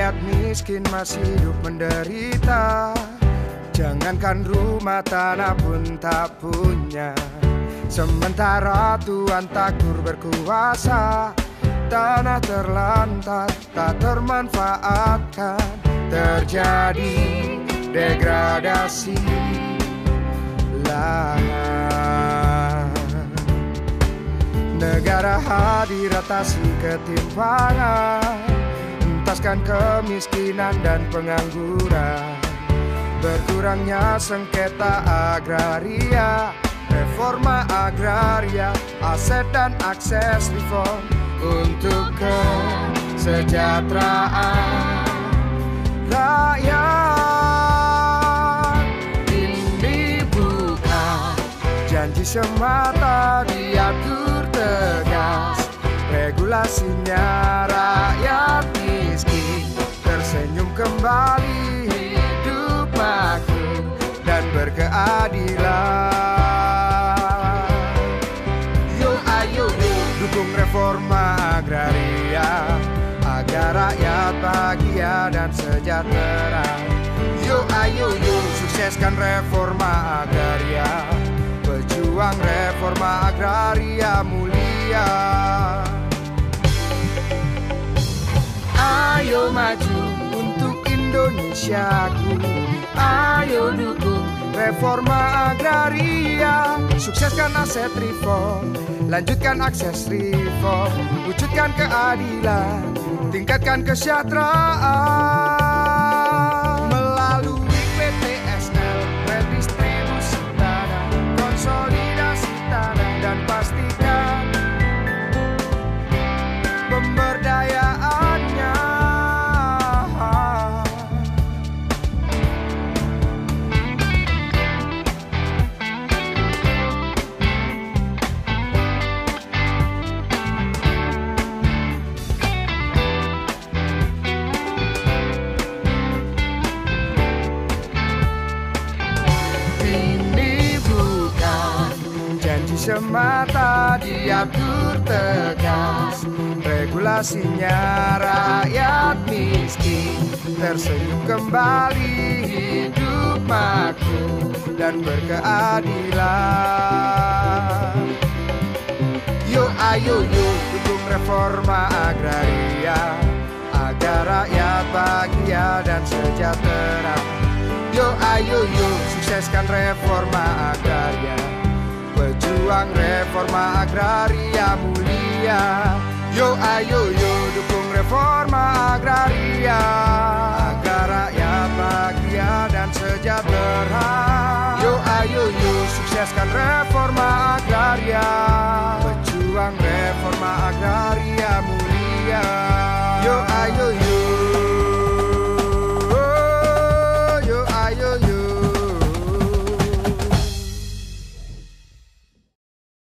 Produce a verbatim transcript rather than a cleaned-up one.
rakyat miskin masih hidup menderita. Jangankan rumah tanah pun tak punya. Sementara Tuhan takdur berkuasa, tanah terlantar tak termanfaatkan. Terjadi degradasi lahan. Negara hadir atasi ketimpangan, entaskan kemiskinan dan pengangguran. Berkurangnya sengketa agraria, reforma agraria, aset dan akses reform untuk kesejahteraan rakyat. Ini bukan janji semata, diatur tegas regulasinya. Rakyat miskin tersenyum kembali, hidup makmur dan berkeadilan. Yo ayo yo, dukung reforma agraria agar rakyat bahagia dan sejahtera. Yo ayo yo, sukseskan reforma agraria, pejuang reforma agraria mulia. Ayo maju untuk Indonesiaku, ayo dukung reforma agraria. Sukseskan aset reform, lanjutkan akses reform, wujudkan keadilan, tingkatkan kesejahteraan. Melalui P T S L, redistribusi tanah, konsolidasi tanah, dan pastikan pemberdayaannya. Semata, diatur tegas regulasinya. Rakyat miskin tersenyum kembali, hidup makmur dan berkeadilan. Yo ayo yo, dukung reforma agraria agar rakyat bahagia dan sejahtera. Yo ayo yo, sukseskan reforma agraria, pejuang reforma agraria mulia. Yo ayo yo, dukung reforma agraria agar rakyat bahagia dan sejahtera. Yo ayo yo, sukseskan reforma agraria, pejuang reforma agraria.